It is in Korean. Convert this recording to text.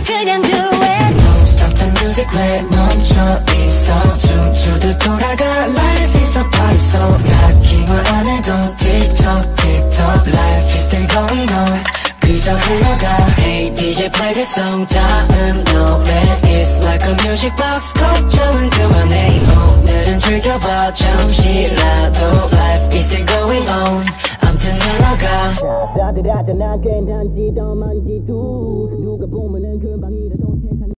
그냥 do it. Don't stop the music 왜 멈춰 있어. 춤추듯 돌아가. Life is a party so 딱히 뭘 안 해도 틱톡 틱톡. Life is still going on. 그저 흘러가. Hey DJ play this song. 다음 노래 It's like a music box. 걱정은 그만해. 오늘은 즐겨봐 잠시라도.